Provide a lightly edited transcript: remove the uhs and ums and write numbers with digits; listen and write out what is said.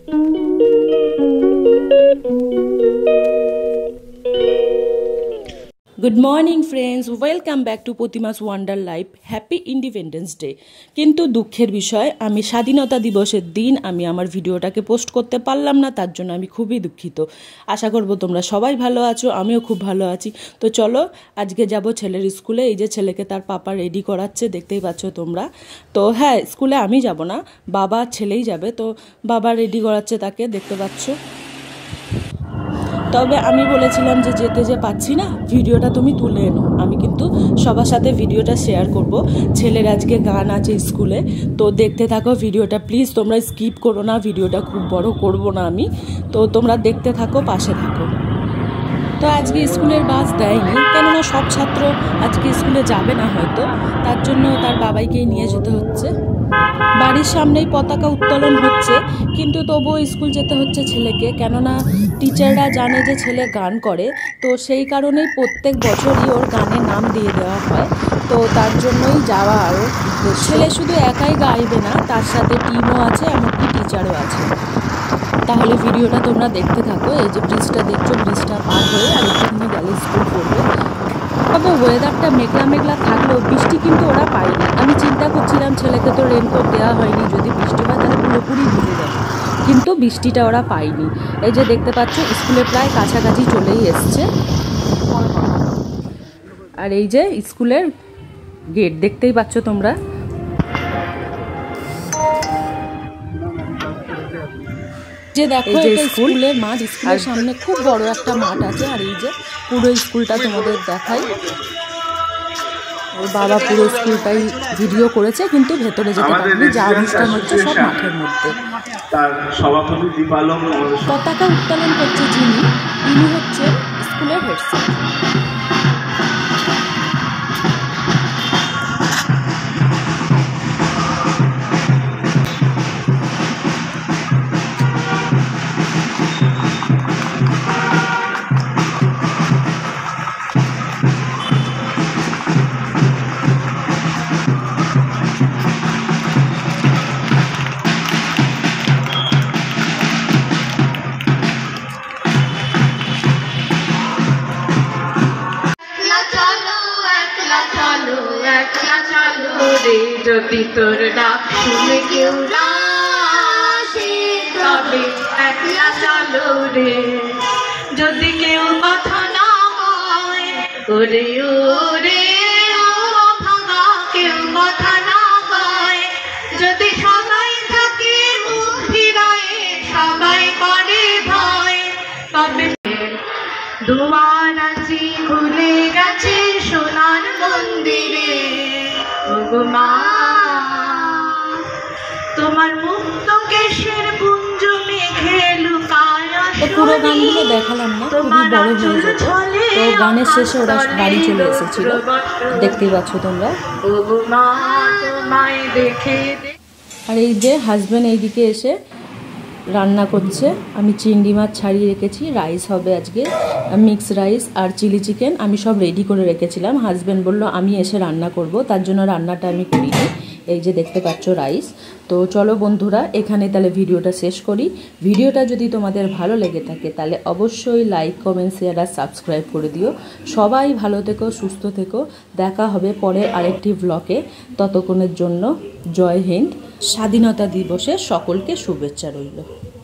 Good morning friends, welcome back to প্রতিমাস wonder life. Happy independence day. কিন্তু দুঃখের বিষয়, আমি স্বাধীনতা দিবসের দিন আমি আমার ভিডিওটাকে পোস্ট করতে পারলাম না, তার জন্য আমি খুবই দুঃখিত। আশা করব তোমরা সবাই ভালো আছো, আমিও খুব ভালো আছি। তো চলো আজকে যাব ছেলের স্কুলে। এই যে ছেলেকে তার পাপা রেডি করাচ্ছে, দেখতেই পাচ্ছ তোমরা। তো হ্যাঁ, স্কুলে আমি যাব না, বাবা ছেলেই যাবে। তো বাবা রেডি করাচ্ছে তাকে, দেখতে পাচ্ছ। তবে আমি বলেছিলাম যে যেতে যে পাচ্ছি না, ভিডিওটা তুমি তুলে এনো। আমি কিন্তু সবার সাথে ভিডিওটা শেয়ার করব। ছেলের আজকে গান আছে স্কুলে, তো দেখতে থাকো ভিডিওটা। প্লিজ তোমরা স্কিপ করো না, ভিডিওটা খুব বড় করব না আমি। তো তোমরা দেখতে থাকো, পাশে থাকো। তো আজকে স্কুলের বাস দেয়নি, কেননা সব ছাত্র আজকে স্কুলে যাবে না হয়তো, তার জন্য তার বাবাইকেই নিয়ে যেতে হচ্ছে। বাড়ির সামনেই পতাকা উত্তোলন হচ্ছে, কিন্তু তবুও স্কুল যেতে হচ্ছে ছেলেকে, কেননা টিচাররা জানে যে ছেলে গান করে। তো সেই কারণেই প্রত্যেক বছরই ওর গানে নাম দিয়ে দেওয়া হয়। তো তার জন্যই যাওয়া। আরও ছেলে শুধু একাই গাইবে না, তার সাথে টিমও আছে, এমনকি টিচারও আছে। তাহলে ভিডিওটা তোমরা দেখতে থাকো। এই যে ব্রিজটা দেখছো, ব্রিজটা পার হয়ে আর একটুখানি গেলে স্কুল পড়বে। তবে ওয়েদারটা মেঘলা মেঘলা থাকলেও বৃষ্টি কিন্তু ওরা পায়নি। আমি চিন্তা করছিলাম ছেলেকে তো রেনকোট দেওয়া হয়নি, যদি বৃষ্টি হয় তাহলে পুরোপুরি ভিজে যাবে, কিন্তু বৃষ্টিটা ওরা পায়নি। এই যে দেখতে পাচ্ছ স্কুলে প্রায় কাছাকাছি চলেই এসছে। আর এই যে স্কুলের গেট দেখতেই পাচ্ছ তোমরা। যে দেখো এটা স্কুলের মাঠ, স্কুলের সামনে খুব বড় একটা মাঠ আছে। আর এই যে পুরো স্কুলটা তোমাদের দেখাই। ওর বাবা পুরো স্কুলটাই ভিডিও করেছে, কিন্তু ভেতরে যেতে পারেনি, যা অনুষ্ঠান হচ্ছে সব মাঠের মধ্যে। পতাকা উত্তোলন করছে যিনি হচ্ছে স্কুলের হেড স্যার। যদি তোর ডাক শুনে কেউ না আসে, তবে একলা চলো রে। যদি কেউ কথা না কয়, ওরে ওরে ও ভাঙা, কেউ কথা না কয়। যদি সবাই থাকে মুখ ফিরায়, সবাই করে ভয়, তবে দুয়ার আছে খুলে গেছে সোনার মন্দিরে। মা তোমার মুক্ত কেশের পুঞ্জ মেঘে লুকায়। পুরো গানগুলো দেখালাম না, খুবই বড় হয়ে যেত। তো গানের শেষে ওরা বাড়ি চলে এসেছিল, দেখতেই পাচ্ছ তোমরা। আর এই যে হাজব্যান্ড এইদিকে এসে রান্না করছে। আমি চিংড়ি মাছ ছাড়িয়ে রেখেছি, রাইস হবে আজকে, মিক্স রাইস আর চিলি চিকেন আমি সব রেডি করে রেখেছিলাম। হাজব্যান্ড বলল আমি এসে রান্না করব, তার জন্য রান্নাটা আমি করিনি। এই যে দেখতে পাচ্ছ রাইস। তো চলো বন্ধুরা, এখানে তাহলে ভিডিওটা শেষ করি। ভিডিওটা যদি তোমাদের ভালো লেগে থাকে তাহলে অবশ্যই লাইক, কমেন্ট, শেয়ার আর সাবস্ক্রাইব করে দিও। সবাই ভালো থেকো, সুস্থ থেকো। দেখা হবে পরে আরেকটি ব্লগে। ততক্ষণের জন্য জয় হিন্দ। স্বাধীনতা দিবসে সকলকে শুভেচ্ছা রইল।